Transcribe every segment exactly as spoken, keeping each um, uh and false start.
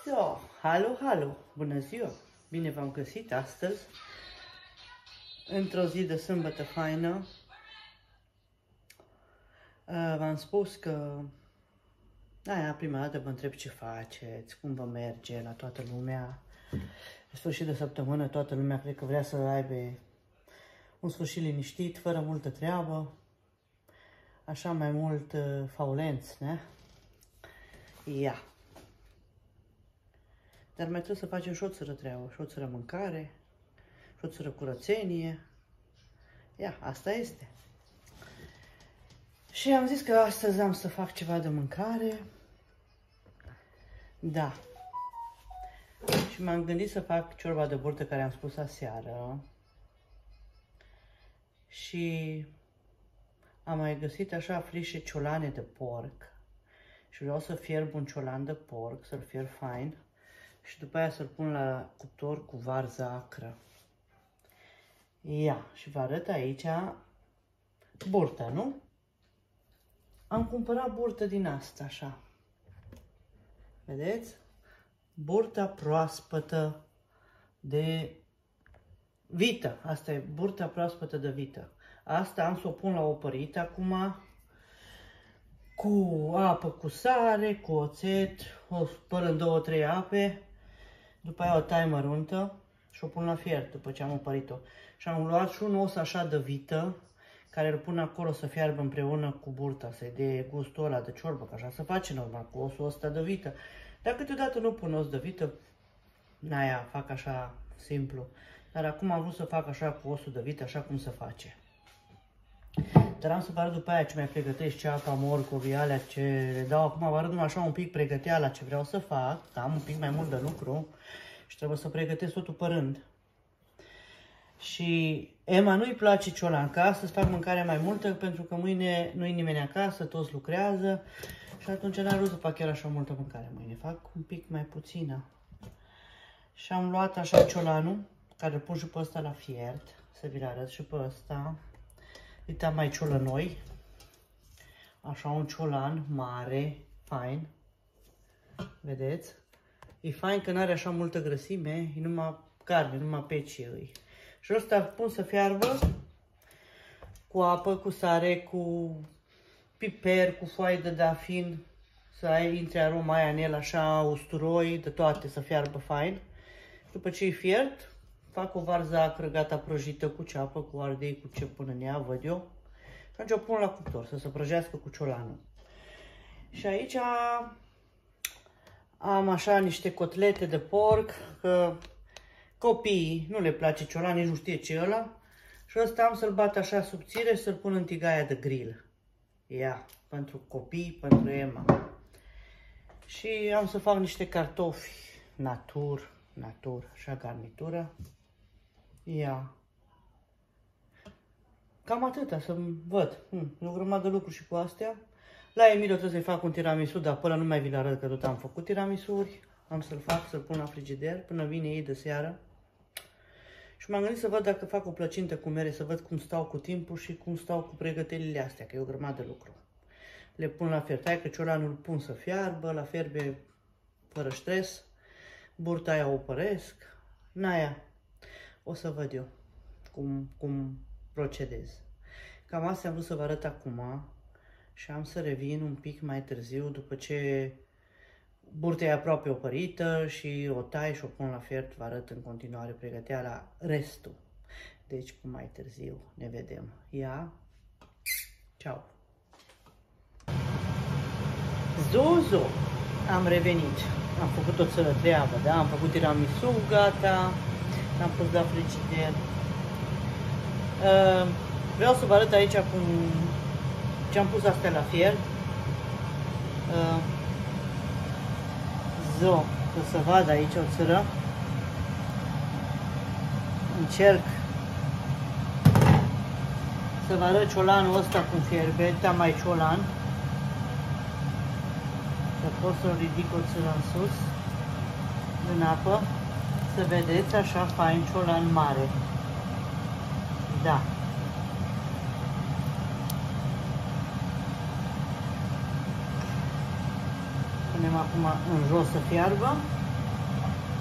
So, halo, halo, bună ziua! Bine v-am găsit astăzi, într-o zi de sâmbătă faină. V-am spus că, aia, prima dată vă întreb ce faceți, cum vă merge la toată lumea. În sfârșit de săptămână toată lumea cred că vrea să aibă un sfârșit liniștit, fără multă treabă, așa mai mult uh, faulenți, ne? Ia! Dar mai trebuie să facem și o țără treabă, și o țără mâncare, și o țără curățenie. Ia, asta este. Și am zis că astăzi am să fac ceva de mâncare. Da. Și m-am gândit să fac ciorba de burtă care am spus aseară. Și am mai găsit așa frișe ciolane de porc. Și vreau să fierb un ciolan de porc, să-l fierb fain. Și după aia să-l pun la cuptor cu varză acră. Ia, și vă arăt aici burta, nu? Am cumpărat burtă din asta, așa. Vedeți? Burta proaspătă de vită. Asta e burta proaspătă de vită. Asta am să o pun la opărit acum. Cu apă, cu sare, cu oțet. O spăl în două, trei ape. După aia o tai măruntă și o pun la fiert după ce am opărit-o. Și am luat și un os așa de vită, care îl pun acolo să fiarbă împreună cu burta, să-i dea gustul ăla de ciorbă, că așa se face normal, cu osul ăsta de vită. Dar câteodată nu pun os de vită, n-aia, fac așa simplu. Dar acum am vrut să fac așa cu osul de vită, așa cum se face. Dar am să vă arăt după aia ce mai pregătesc, ceapa, morcovii, alea, ce le dau. Acum vă arăt numai așa un pic pregăteala ce vreau să fac, că am un pic mai mult de lucru și trebuie să pregătesc totul pe rând. Și Emma nu-i place ciolan, că astăzi fac mâncare mai multă pentru că mâine nu-i nimeni acasă, toți lucrează și atunci n-am vrut să fac chiar așa multă mâncare mâine, fac un pic mai puțină. Și am luat așa ciolanul, care îl pun și pe ăsta la fiert, să vi-l arăt și pe ăsta. Uite, am mai ciolănoi, așa un ciolan mare, fain, vedeți? E fain că n-are așa multă grăsime, e numai carne, numai pecie îi. Și ăsta pun să fiarbă cu apă, cu sare, cu piper, cu foaie de dafin, să ai intre aroma aia în el, așa, usturoi, de toate, să fiarbă fain. După ce e fiert, fac o varză acră gata prăjită cu ceapă, cu ardei, cu ce pun în ea, văd eu. Și atunci o pun la cuptor, să se prăjească cu ciolanul. Și aici am așa niște cotlete de porc, că copiii nu le place ciolan, nici nu știe ce e ăla. Și ăsta am să-l bat așa subțire și să-l pun în tigaia de grill. Ia, pentru copii, pentru Emma. Și am să fac niște cartofi natur, natur, așa garnitură. Ia. Cam atâta să-mi văd. Hm, e o grămadă de lucru și cu astea. La Emilio trebuie să-i fac un tiramisu, dar până nu mai vi-l arăt că tot am făcut tiramisuri. Am să-l fac, să-l pun la frigider până vine ei de seară. Și m-am gândit să văd dacă fac o plăcintă cu mere, să văd cum stau cu timpul și cum stau cu pregătirile astea, că e o grămadă de lucru. Le pun la fiert, hai că ciolanul îl pun să fiarbă, la fierbe fără stres. Burta aia o păresc. N-aia. O să văd eu cum, cum procedez. Cam asta am vrut să vă arăt acum și am să revin un pic mai târziu după ce burta e aproape opărită și o tai și o pun la fiert, vă arăt în continuare pregătea la restul. Deci cu mai târziu ne vedem. Ia! Ceau! Zuzu! Am revenit. Am făcut o țără treabă, da? Am făcut tiramisu, gata. L-am pus la frigider. Uh, vreau să vă arăt aici cum ce am pus astea la fiert. Uh, zo, să se vadă aici o țără. Încerc să vă arăt ciolanul ăsta cum fierbe. Uite, am mai ciolan. Să pot să-l ridic o țără în sus, în apă, să vedeți așa fain ciolan mare. Da. Punem acum în jos să fiarbă.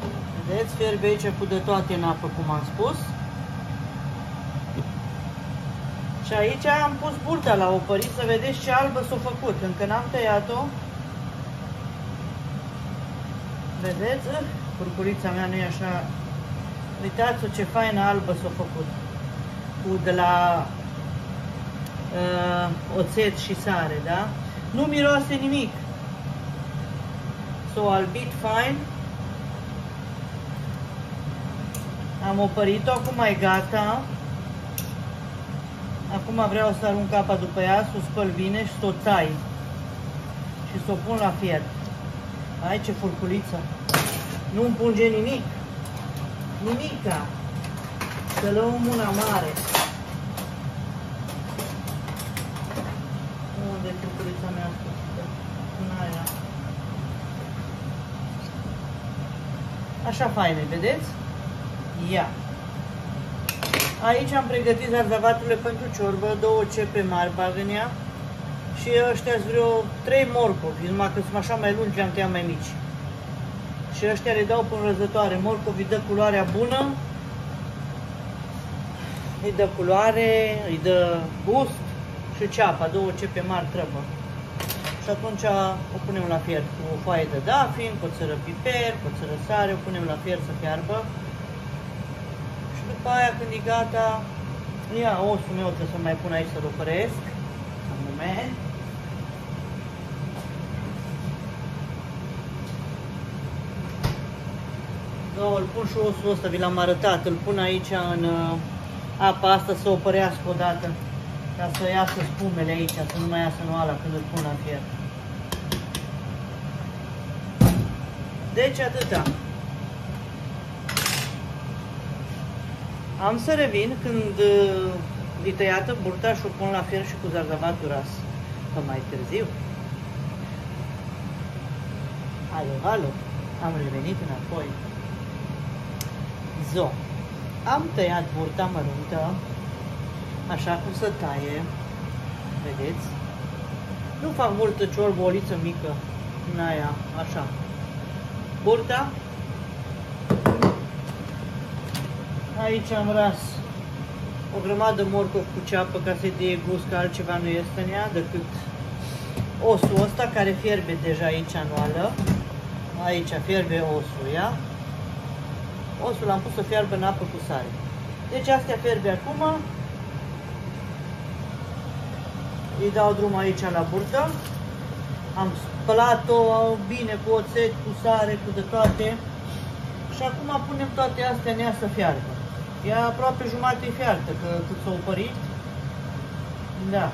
Vedeți, fierbe aici cu de toate în apă, cum am spus. Și aici am pus burta la opărit să vedeți ce albă s-a făcut. Încă n-am tăiat-o. Vedeți? Curcurița mea nu e așa. Uitați-o ce faină albă s-a făcut. Cu de la uh, oțet și sare, da? Nu miroase nimic. S-a albit fain. Am opărit-o, acum e gata. Acum vreau să arunc apa după ea, să o spăl bine și să o tai. Și să o pun la fiert. Ai ce furculiță! Nu împunge nimic. Nimica. Să luăm una mare. Unde e furculița mea? În aia. Așa faine, vedeți? Ia. Aici am pregătit zarzavaturile pentru ciorbă, două cepe mari bag în ea și ăștia sunt vreo trei morcovi, numai că sunt așa mai lungi, le-am tăiat mai mici. Și ăștia le dau pe înrăzătoare. Morcovii dă culoarea bună, îi dă culoare, îi dă gust și ceapa, două cepe mari trăbă. Și atunci o punem la fiert cu o foaie de dafin, cu o țără piper, cu o țără sare, o punem la fiert să fiarbă. După aia, când e gata, ia osul meu, trebuie să mai pun aici să-l opăresc. Un moment. Da, îl pun și osul ăsta, vi l-am arătat. Îl pun aici în uh, apa asta să opărească odată. Ca să iasă spumele aici, să nu mai iasă noala când îl pun la fiert. Deci atâta. Am să revin când uh, e tăiată burta și o pun la fiert și cu zarzavatul ras. Că mai târziu. Alo, alo, am revenit înapoi. Zo. Am tăiat burta măruntă, așa cum se taie. Vedeți? Nu fac multă ciorbă, o liță mică în aia, așa. Burta. Aici am ras o grămadă morcov cu ceapă ca să-i dea gust, că altceva nu este în ea decât osul ăsta care fierbe deja aici în oală. Aici fierbe osul, ia? Osul l-am pus să fiarbă în apă cu sare. Deci astea fierbe acum. Îi dau drum aici la burtă. Am spălat-o bine cu oțet, cu sare, cu de toate. Și acum punem toate astea în ea să fiarbă. E aproape jumate fiartă, că cât s-a opărit. Da.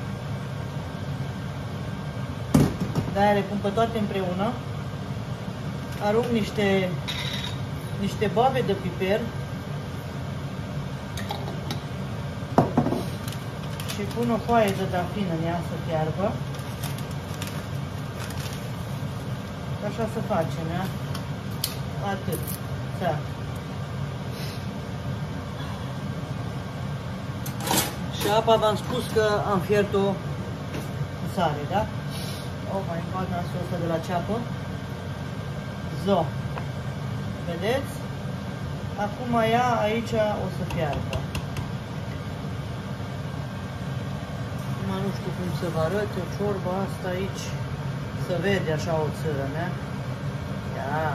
De-aia le pun pe toate împreună. Arunc niște, niște boabe de piper. Și pun o foaie de dafin în ea să fiarbă. Așa să facem, ia? Atât. Da. Și apa v-am spus că am fiert-o cu sare, da? O, mai fac nasul ăsta de la ceapă. Zo. Vedeți? Acum ea aici o să fiarbă. Acum nu știu cum să vă arăt eu ciorba asta aici. Se vede așa o țără, ne? Ia.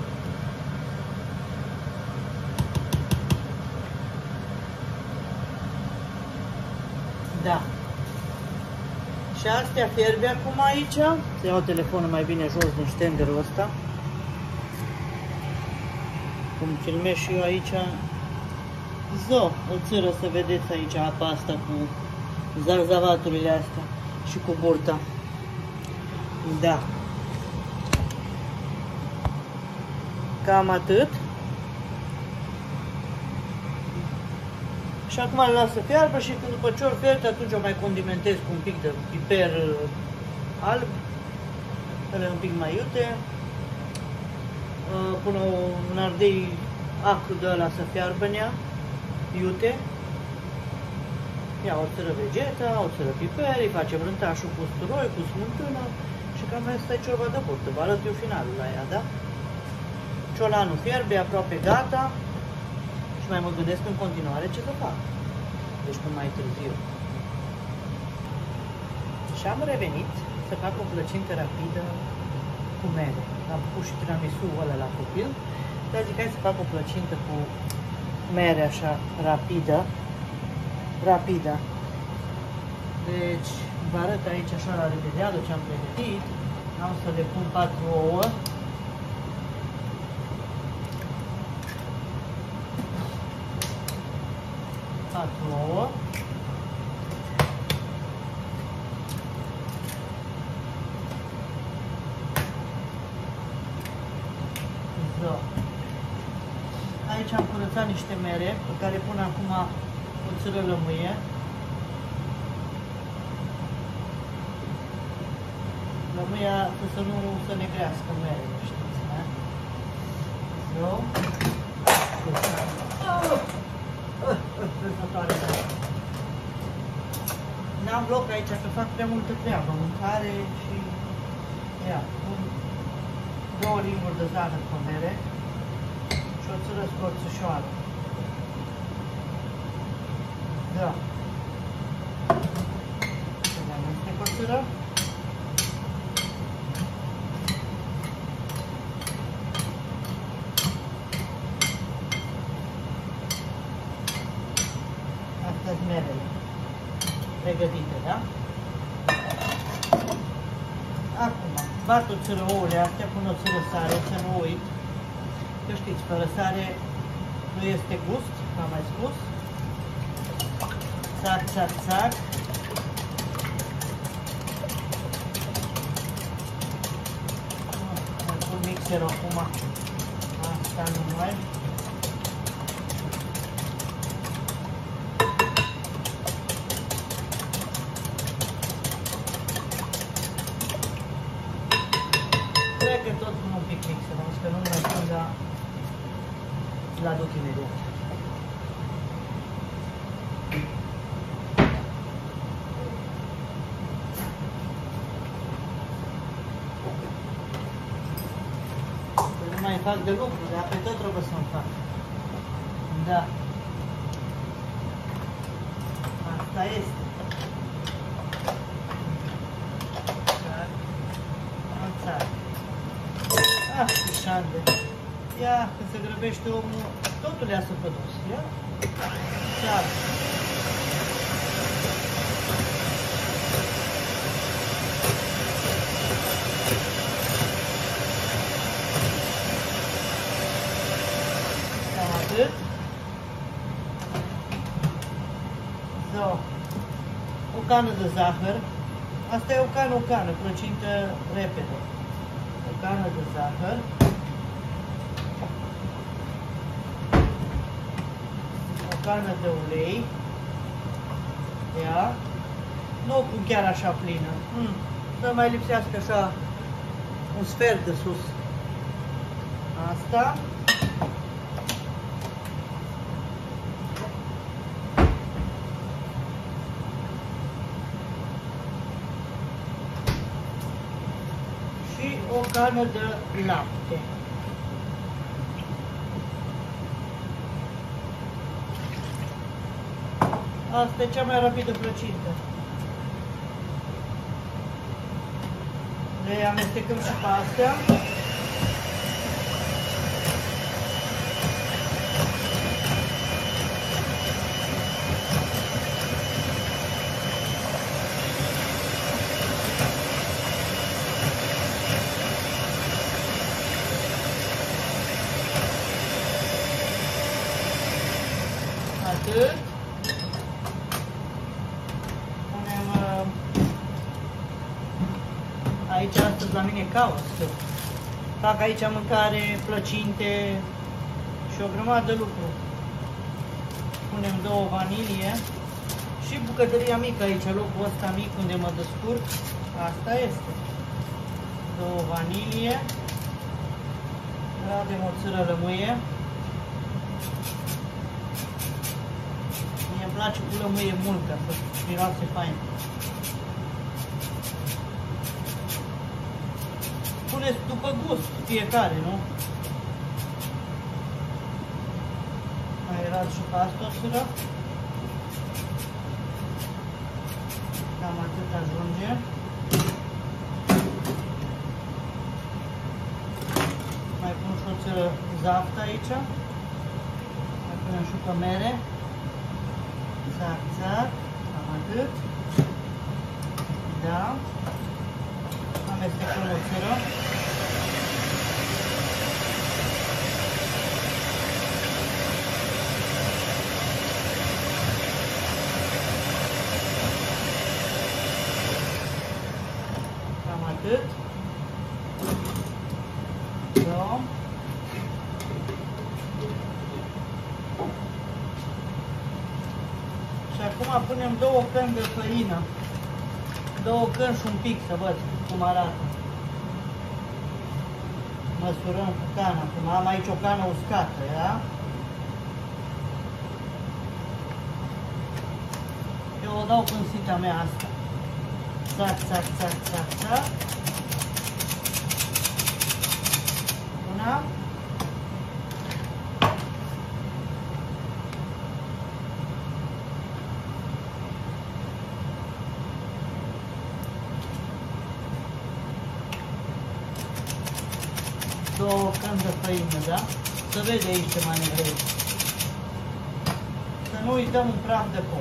Da. Și astea fierbe acum aici. Să iau telefonul mai bine jos din ștenderul ăsta. Cum filmez și eu aici. Zo, o țără să vedeți aici apa asta cu zarzavaturile astea și cu burta. Da. Cam atât. Și acum le las să fiarbă și când după ce ori fiert, atunci o mai condimentez cu un pic de piper alb, ele un pic mai iute. Pun un ardei acru de ăla să fiarbă în ea, iute. Ia o țără vegeta, o țără piper, îi facem rântașul cu usturoi, cu smântână și cam asta e ciorba de burtă. Vă arăt eu finalul la ea, da? Ciolanul fierbe, aproape gata. Și mai mă gândesc în continuare ce să fac. Deci până mai târziu. Și am revenit să fac o plăcintă rapidă cu mere. Am pus și tiramisu-ul ăla la copil, dar zic hai să fac o plăcintă cu mere așa rapidă. Rapidă. Deci vă arăt aici așa la revedeală ce am pregătit. Am să le pun patru ouă. patru ouă. So. Aici am curățat niște mere pe care pun acum o țără lămâie. Lămâia să nu se negrească merele, știți, da? So. N-am loc aici să fac prea multă treabă, mâncare și ia, pun două linguri de zahăr pe mere și o țără scorțișoară. Da. Să mai amestec o țără. Astea-s merele pregătite, da? Acum, bat o țără ouăle astea, pun o țără sare, să nu uit. Că știți, fără sare nu este gust, v-am mai spus. Țac, țac, țac. Mai pun mixerul acum. Asta numai. Cred că tot pun un pic mixerul, că nu mai pun la la duc imediat. Nu mai fac de lucru, dar pe tot trebuie să-mi fac. Da. Asta este. Ah, ce șande. Ia, când se grăbește omul, totul iasă pe dos. Ia? Ceară. Cam atât. So. O cană de zahăr. Asta e o cană, o cană, plăcintă repede. O cană de zahăr. O cană de ulei. Ia. Nu o pun chiar așa plină. Mm. Să mai lipsească așa un sfert de sus. Asta. Și o cană de lapte. Asta e cea mai rapidă plăcintă. Le amestecăm și pe astea. Atât. Punem uh, aici astăzi la mine caos. Fac aici mâncare, plăcinte și o grămadă de lucruri. Punem două vanilie și bucătăria mică aici, locul ăsta mic unde mă descurc. Asta este. Două vanilie. Avem o țără lămâie. Mie îmi place cu lămâie mult ca să miroase fain. Puneți după gust fiecare, nu? Mai las și pe asta o sără. Cam atât ajunge. Mai pun și o țără zaft aici. Mai punem și pe mere. Zac, zac. Cam atât. Da. Amestecăm o țără. Cam atât. Da. Și acum punem două căni de făină. Două căni și un pic să văd cum arată. Măsurăm cu cana. Acum am aici o cană uscată, da? Eu o dau în sita mea asta. Zac, zac, zac, zac, zac. Una. Două căni de făină, da? Se vede aici ce manevrez. Să nu uităm un praf de porc.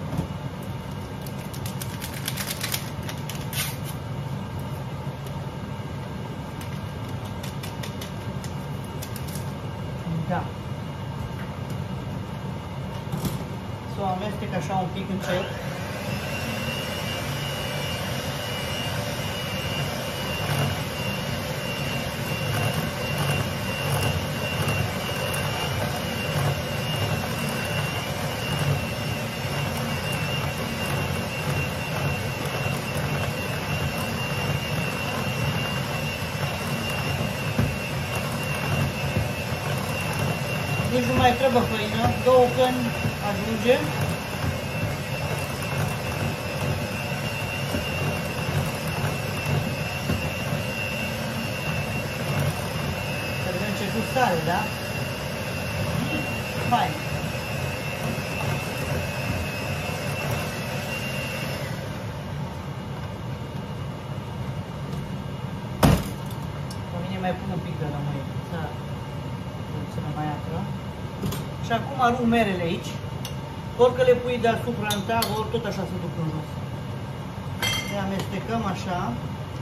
Da. Să o amestec așa un pic încet. Nici nu mai trebuie făină, două căni ajunge. Să vedem ce gust are, da? Fain. La mine mai pun un pic de lămâie, să țină mai acră. Și acum arunc merele aici. Ori că le pui deasupra în tavă, ori tot așa se duc în jos. Le amestecăm așa.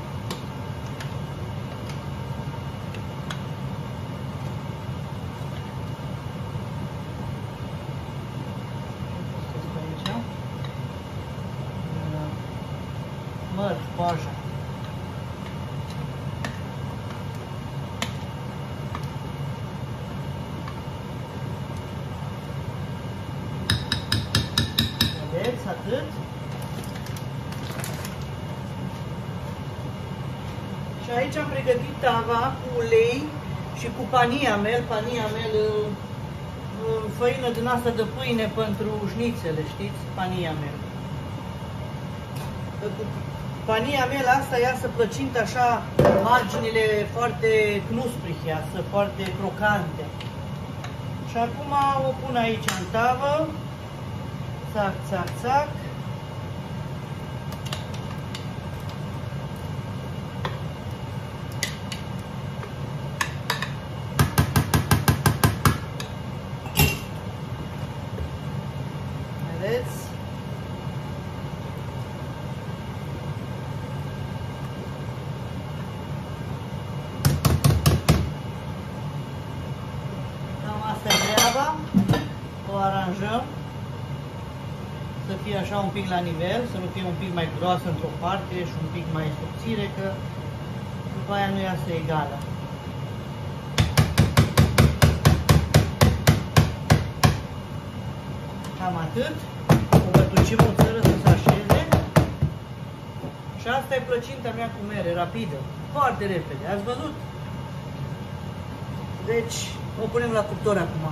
Măr, coaja. Atât. Și aici am pregătit tava cu ulei și cu pania mel, pania mel, făină din asta de pâine pentru șnițele, știți? Pania mel. Cu pania mel asta iasă plăcintă așa, marginile foarte knusprich, iasă foarte crocante. Și acum o pun aici în tavă. Țac, țac, țac. Vedeți? Cam asta e treaba. O aranjăm. Să fie așa un pic la nivel, să nu fie un pic mai groasă într-o parte și un pic mai subțire, că după aia nu iasă egală. Cam atât. O bătucim o țără să se așeze. Și asta e plăcinta mea cu mere, rapidă. Foarte repede. Ați văzut? Deci, o punem la cuptor acum.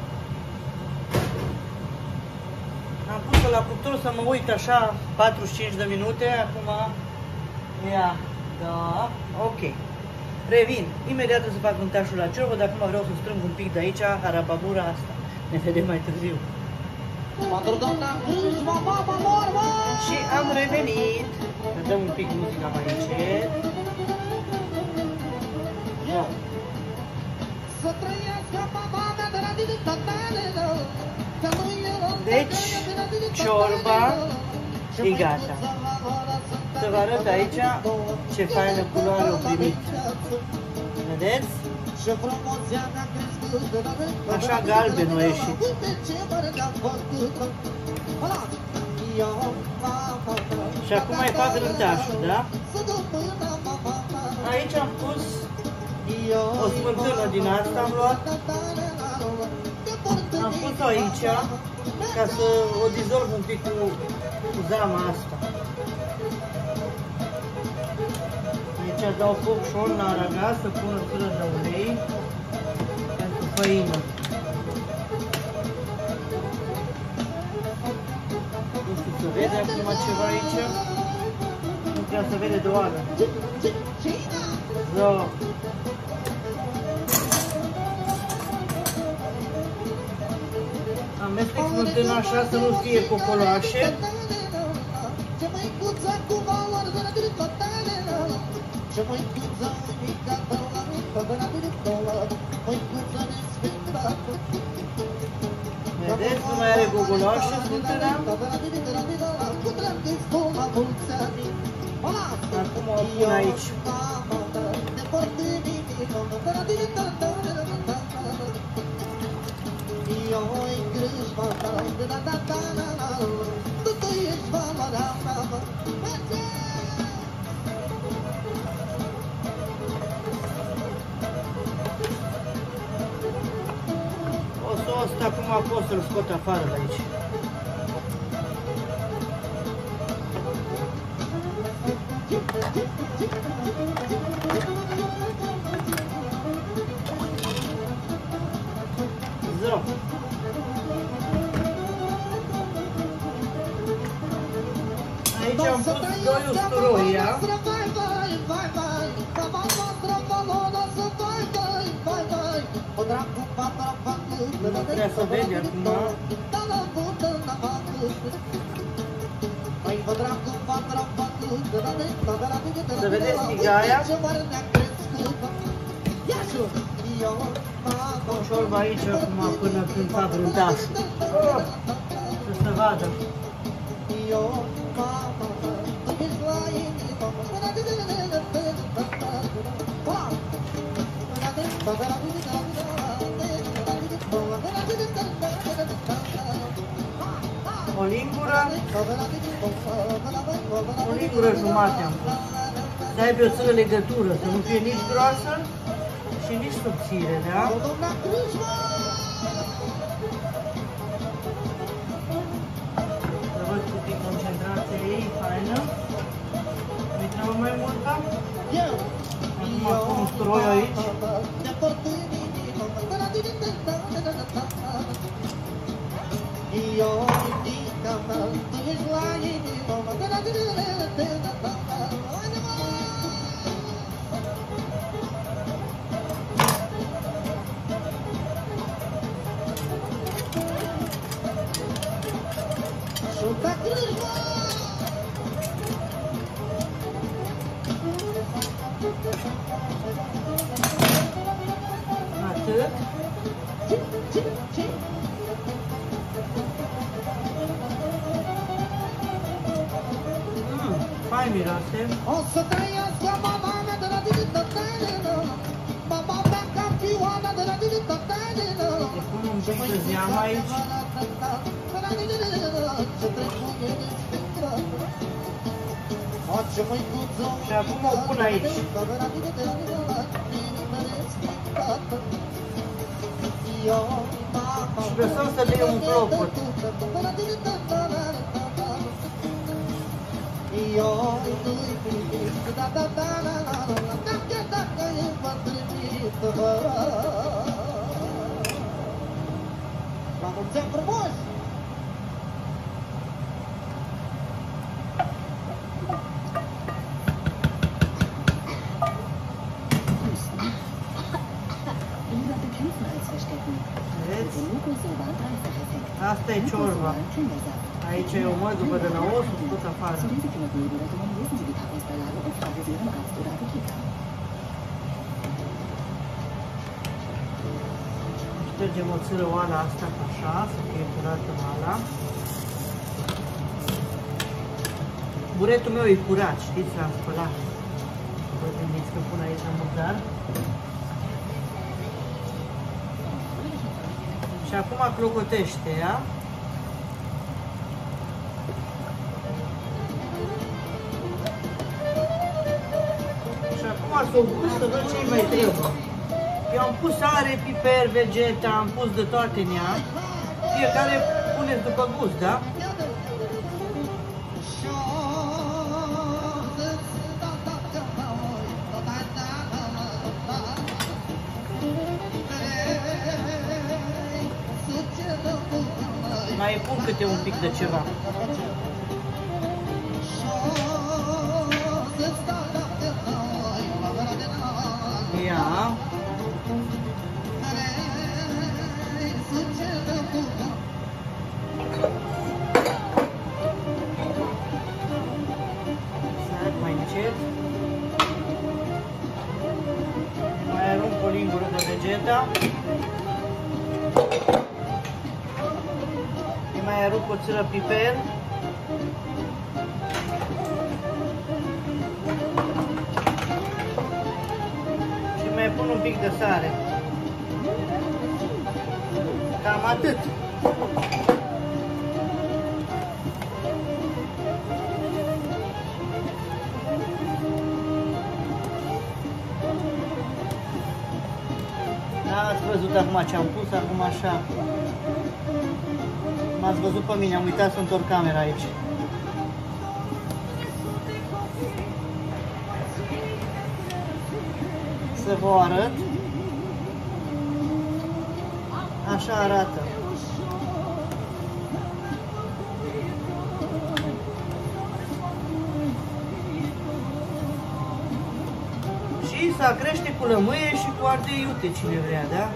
Am pus-o la cuptor să mă uit așa patruzeci și cinci de minute, acum ia, da, ok. Revin, imediat să fac untașul la ciorbă, dar acum vreau să strâng un pic de aici, harababura asta. Ne vedem mai târziu. Și am revenit. Ne dăm un pic muzica mai încet. No. Deci, ciorba e gata. Să vă arăt aici ce faină culoare o primit. Vedeți? Așa galben a ieșit. Și acum mai fac rântașul, da? Aici am pus o smântână din asta, am luat. Am pus-o aici ca să o dizolv un pic cu, cu zama asta. Aici dau foc și ori la aragaz să pun o țără de ulei pentru făină. Nu știu, se vede acum ceva aici? Nu trebuie să vede doar. So. Amestec smântâna așa să nu fie cocoloașe. Vedeți, nu mai are gogoloașe smântâna. Acum o pun aici. Osul ăsta acum pot să-l scot afară de aici. So. Aici am pus doi usturoi, ia. Nu trebuie să vede acum. Să vedeți tigaia. Pun ciorba aici acum până când fac rântașul. Să se vadă. O lingură, o lingură jumate am pus. Să aibă o sără legătură, să nu fie nici groasă și nici subțire, da? Să văd cu pic concentrația ei, faină. Nu-i treabă mai multă. Acum pun usturoi aici. Atât. Mm, fain miroase. O să trăiască mama mea de la diritatele, mama mea campioana de la diritatele. Îi pun un pic de zeamă aici. Și acum o pun aici. Și lăsăm să dea un clopot. La mulți ani frumos! Lieber Bekämpfen als verstecken. Vedeți? Asta e ciorba. Aici e o măduvă de la os, tot afară. Ștergem o țără oala asta așa, să fie curată oala. Buretul meu e curat, știți, l-am spălat. Vă gândiți că pun aici murdar. Și acum clocotește ea. Și acum să o pun să văd ce-i mai trebuie. Eu am pus are, piper, vegeta, am pus de toate în ea. Fiecare puneți după gust, da? Mai pun câte un pic de ceva. Ia. Să mai încet. Mai arunc o lingură de vegeta. Mai arunc o țără piper. Și mai pun un pic de sare. Cam atât. Da, ați văzut acum ce am pus, acum așa. M-ați văzut pe mine, am uitat să întorc camera aici. Să vă arăt. Așa arată. Și să crește cu lămâie și cu ardei iute, cine vrea, da?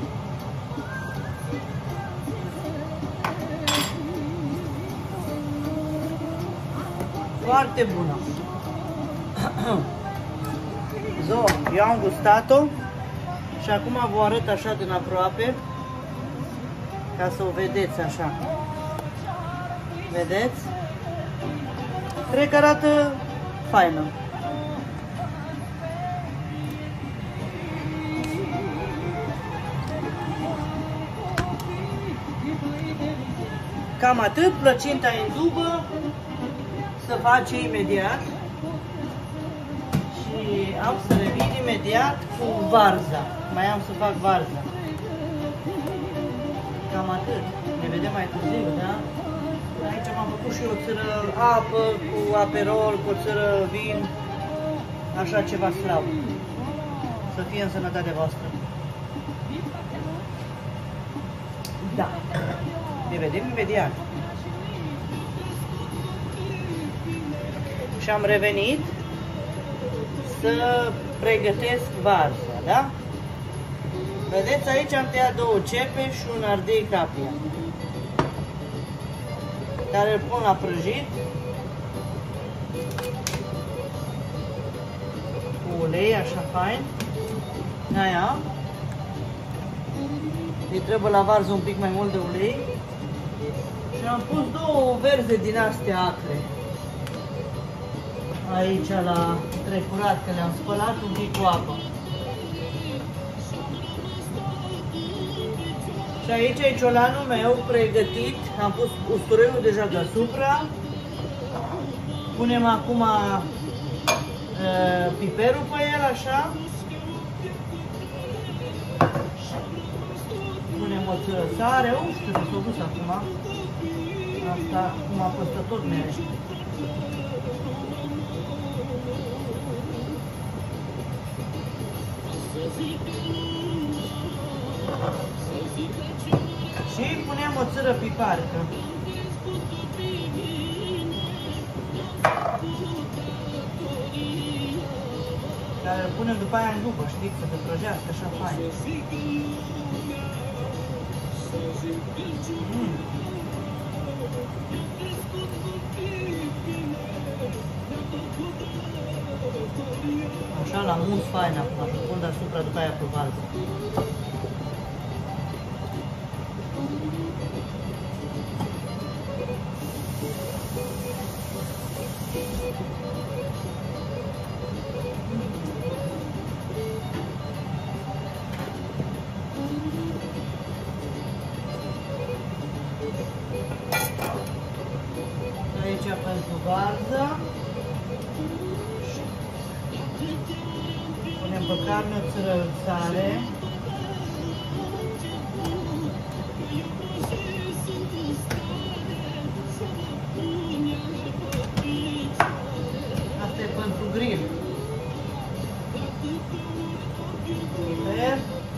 Foarte bună. Zo, eu am gustat-o și acum vă arăt așa din aproape ca să o vedeți așa. Vedeți? Cred că arată faină. Cam atât, plăcinta e în dubă. să face imediat și am să revin imediat cu varza. Mai am să fac varza. Cam atât. Ne vedem mai târziu, da? Aici m-am făcut și o țără apă cu aperol, cu o țără vin, așa ceva slab. Să fie în sănătatea voastră. Da. Ne vedem imediat. Și am revenit să pregătesc varza, da? Vedeți, aici am tăiat două cepe și un ardei capia, care îl pun la prăjit cu ulei, așa fain. Aia. Îi trebuie la varză un pic mai mult de ulei. Și am pus două verze din astea acre. Aici la trecurat, că le-am spălat un pic cu apă. Și aici e ciolanul meu pregătit. Am pus usturoiul deja deasupra. Punem acum uh, piperul pe el, așa. Punem o țără sare. Uf, trebuie să o dus acum. Asta cum a fost tot mere. Și punem o țără piparcă. Care îl punem după aia în după, știți, să te prăjească așa fain. Mm. Așa, la mus fain acum, pe fund deasupra, după aia pe varză. Aici pentru varză. Punem pe carne o țără sare. Asta e pentru grill. Piper.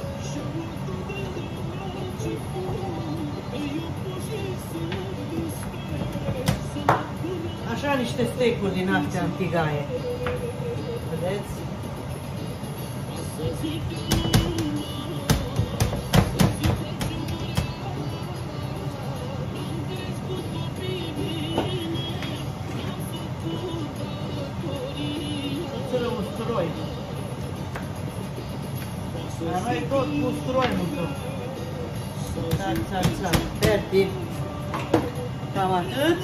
Așa niște steak-uri din astea antigaie. Vedeți? Țără usturoi. La noi tot cu usturoi mâncăm. Țac, țac, țac. Fertig. Cam atât.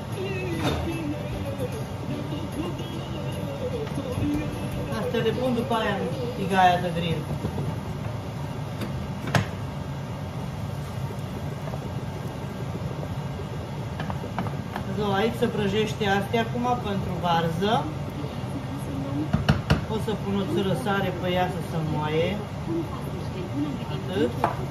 Astea le pun după aia în tigaia de grill. Aici se prăjește astea acum pentru varză. O să pun o țără sare pe ea să se moaie. Atât.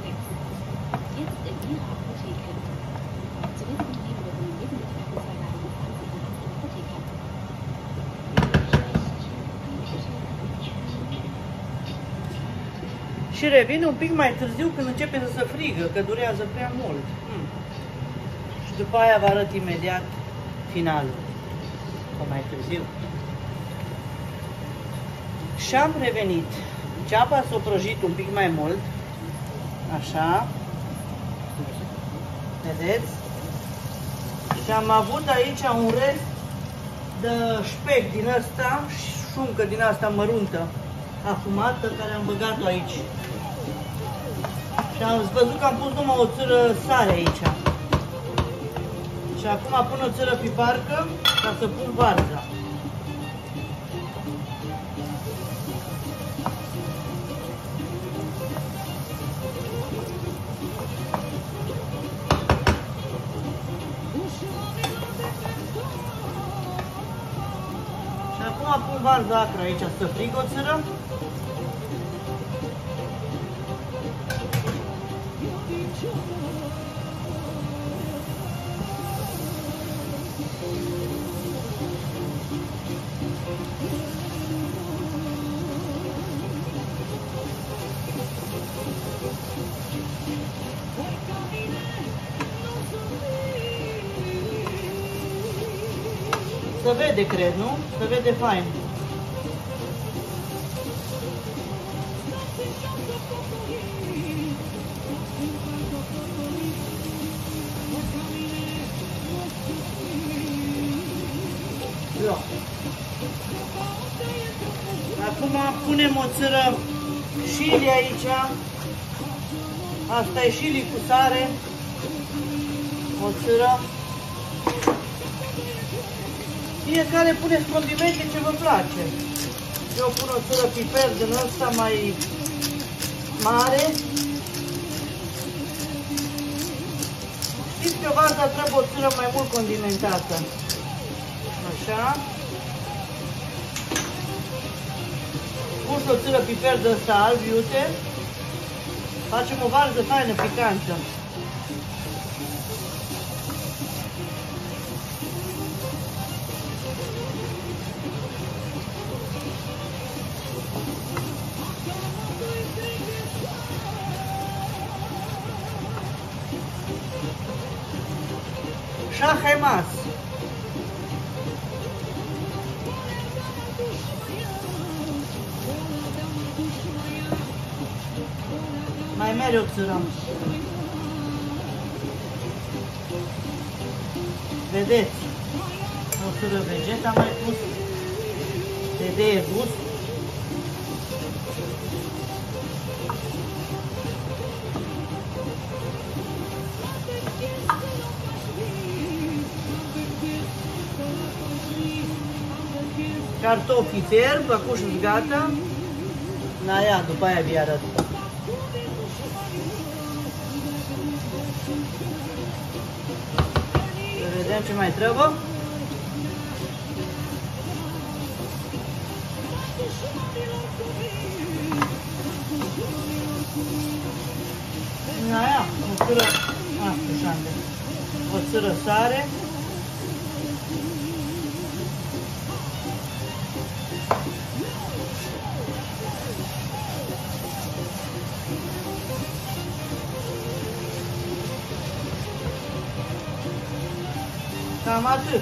Și revin un pic mai târziu când începe să se frigă, că durează prea mult. Hmm. Și după aia vă arăt imediat finalul, sau mai târziu. Și am revenit. Ceapa s-a prăjit un pic mai mult, așa, vedeți? Și am avut aici un rest de șpec din asta, șuncă din asta măruntă, afumată, care am băgat-o aici. Și am văzut că am pus numai o țără sare aici. Și acum pun o țără piparcă ca să pun varza. Și acum pun varza acră aici să frig o țără. Se vede, cred, nu? Se vede fain. Da. Acum punem o țără chili aici. Asta e chili cu sare. O țără. Fiecare puneți condimente ce vă place. Eu pun o țără piper din ăsta mai mare. Știți că varza trebuie o țără mai mult condimentată. Așa. Pun și o țără piper de ăsta alb, iute. Facem o varză faină, picantă. Shah Mas. Mai mereu țărăm. Vedeți, o sără vegeta, am mai pus de de gust. Cartofii ferm, păcuși gata. Na ia, după aia vi arăt. Să vedem ce mai trebuie. Na ia, o sără, a, șande. O sără sare. Cam atât.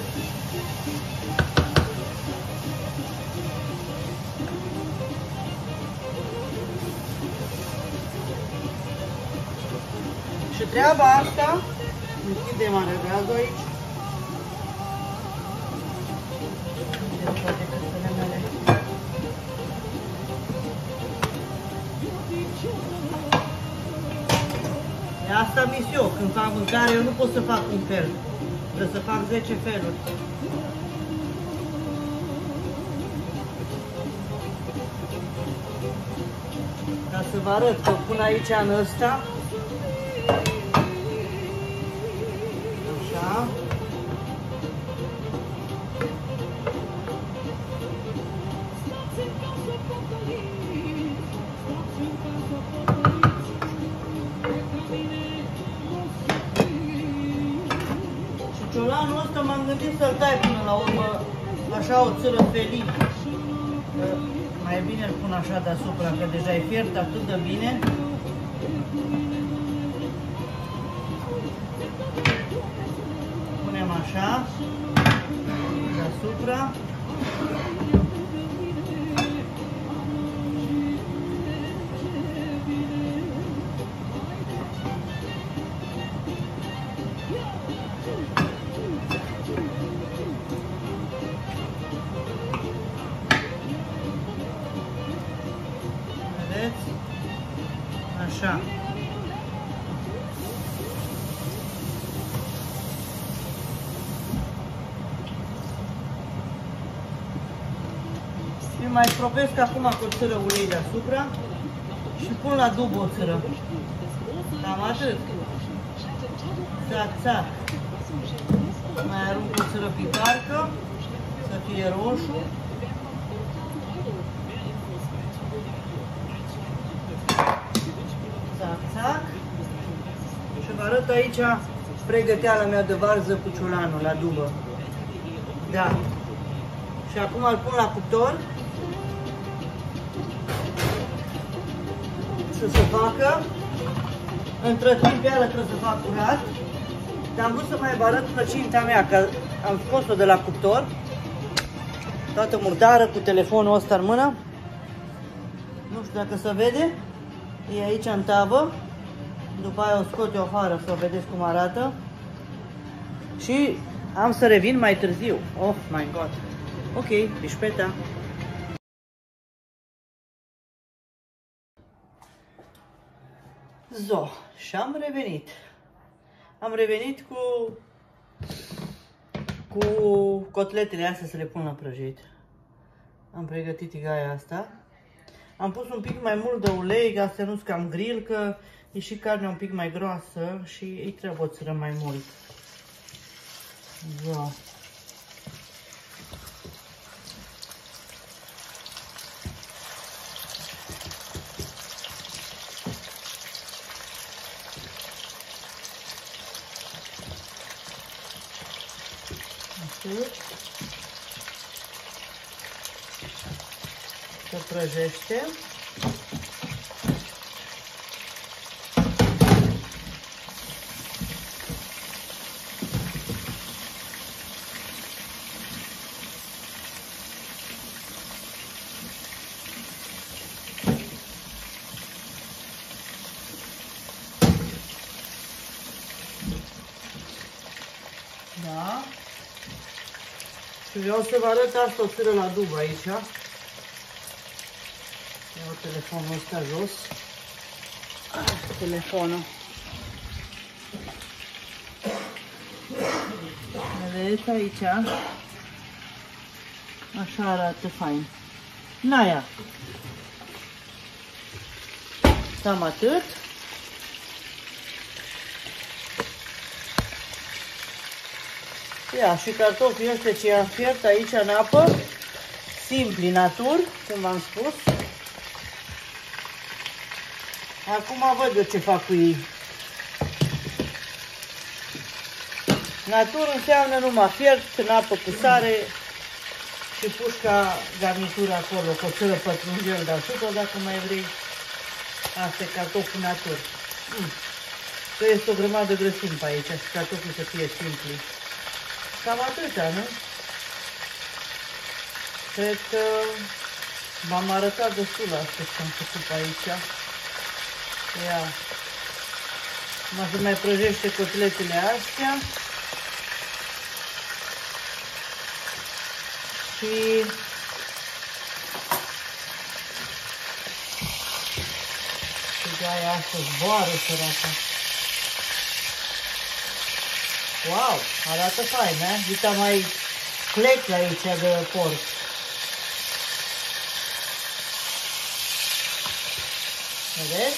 Și treaba asta, închidem arăgazul aici. E asta mi eu, când fac mâncare, eu nu pot să fac un fel. Trebuie să fac zece feluri. Ca să vă arăt că pun aici în ăsta. Așa. Ciolanul ăsta m-am gândit să-l tai până la urmă, așa o țără felin. Mai bine îl pun așa deasupra, că deja e fiert atât de bine. Punem așa, deasupra. Așa. Și mai stropesc acum cu o țără ulei deasupra și pun la dub o țără. Cam atât. Țac, țac. Mai arunc o țără picarcă, să fie roșu. Țac. Și vă arăt aici pregăteala mea de varză cu ciolanul la dubă. Da. Și acum îl pun la cuptor să se facă. Între timp iară trebuie să fac curat. Dar am vrut să mai vă arăt plăcinta mea, că am scos-o de la cuptor. Toată murdară cu telefonul ăsta în mână. Nu știu dacă se vede. E aici în tavă. După aia o scot eu afară să vedeți cum arată. Și am să revin mai târziu. Oh my god. Ok, bișpeta. Zo, și am revenit. Am revenit cu cu cotletele astea să le pun la prăjit. Am pregătit tigaia asta. Am pus un pic mai mult de ulei ca să nu-ți cam grill, că e și carnea un pic mai groasă și îi trebuie o țără mai mult. Zo. Se prăjește. Da. Și vreau să vă arăt asta, o țără la dub aici. Iau telefonul ăsta jos. Telefonul. Vedeți aici? Așa arată fain. N-aia. Cam atât. Ia, și cartofii ăștia ce i-am fiert aici în apă, simpli, natur, cum v-am spus. Acum văd eu ce fac cu ei. Natur înseamnă numai fiert în apă cu sare și pușca garnitură acolo, cu o țără pătrunjel deasupra, dacă mai vrei. Asta e cartoful natur. Mm. Că este o grămadă grăsimi pe aici și cartofii să fie simpli. Cam atâta, nu? Cred că m-am arătat destul asta ce am făcut pe aici. Ia. Mă să mai prăjește cotletele astea. Și și de-aia asta zboară săraca. Wow, arată fain, eh? Uite, mai plec aici de porc. Vedeți?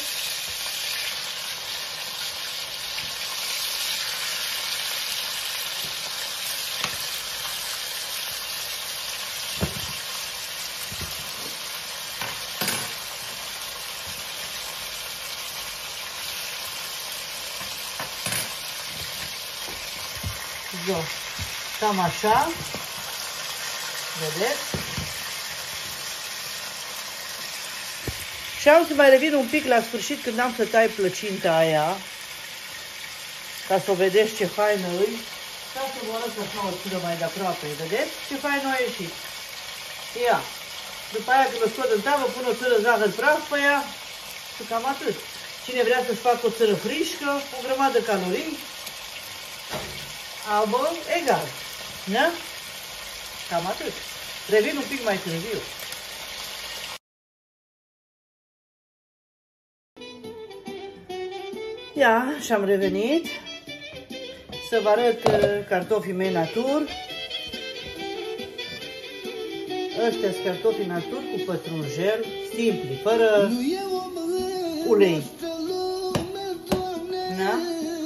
Zo, cam așa, vedeți? Și am să mai revin un pic la sfârșit când am să tai plăcinta aia, ca să o vedeți ce faină îi. Ca să vă arăt așa o țără mai de aproape, vedeți? Ce faină a ieșit. Ia, după aia când o scot în tavă, pun o țără zahăr praf pe ea și cam atât. Cine vrea să-și facă o țără frișcă, o grămadă de calorii, albă, egal. Da? Cam atât. Revin un pic mai târziu. Ia, și-am revenit să vă arăt uh, cartofii mei natur. Ăștia sunt cartofii natur cu pătrunjel, simpli, fără ulei. Da?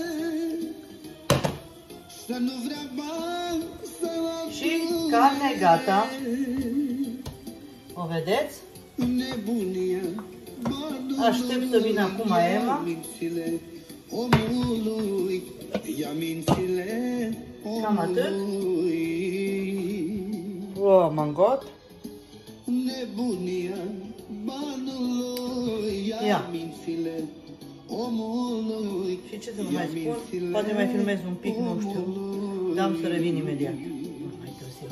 Și carnea e gata. O vedeți? Aștept să vină acum Emma. Cam atât. Oh, mangot. Ia. Și ce să vă mai spun? Poate mai filmez un pic, nu știu. Dar am să revin imediat. Mai târziu.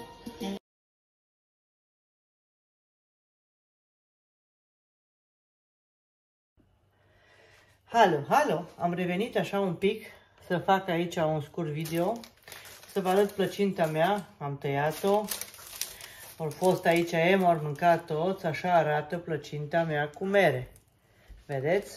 Halo, halo! Am revenit așa un pic să fac aici un scurt video. Să vă arăt plăcinta mea. Am tăiat-o. Au fost aici Emma, au mâncat toți. Așa arată plăcinta mea cu mere. Vedeți?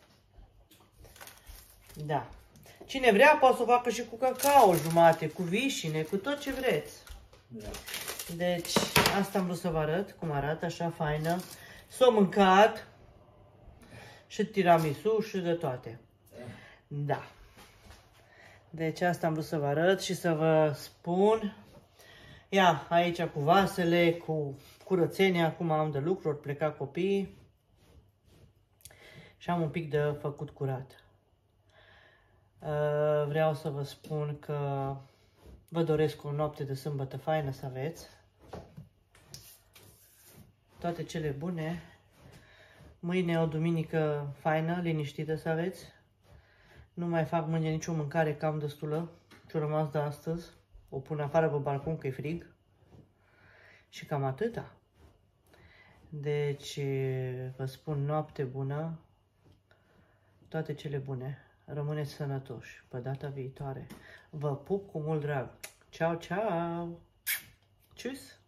Da. Cine vrea poate să o facă și cu cacao jumate, cu vișine, cu tot ce vreți. Da. Deci, asta am vrut să vă arăt, cum arată, așa faină. S-o mâncat și tiramisu și de toate. Da. Deci asta am vrut să vă arăt și să vă spun. Ia, aici cu vasele, cu curățenia, acum am de lucru, ori pleca copiii. Și am un pic de făcut curat. Vreau să vă spun că vă doresc o noapte de sâmbătă faină să aveți. Toate cele bune. Mâine o duminică faină, liniștită să aveți. Nu mai fac mâine nicio mâncare, cam destulă. Ce-o rămas de astăzi. O pun afară pe balcon că e frig. Și cam atâta. Deci vă spun noapte bună. Toate cele bune. Rămâneți sănătoși. Pe data viitoare. Vă pup cu mult drag. Ceau, ceau! Tschüss!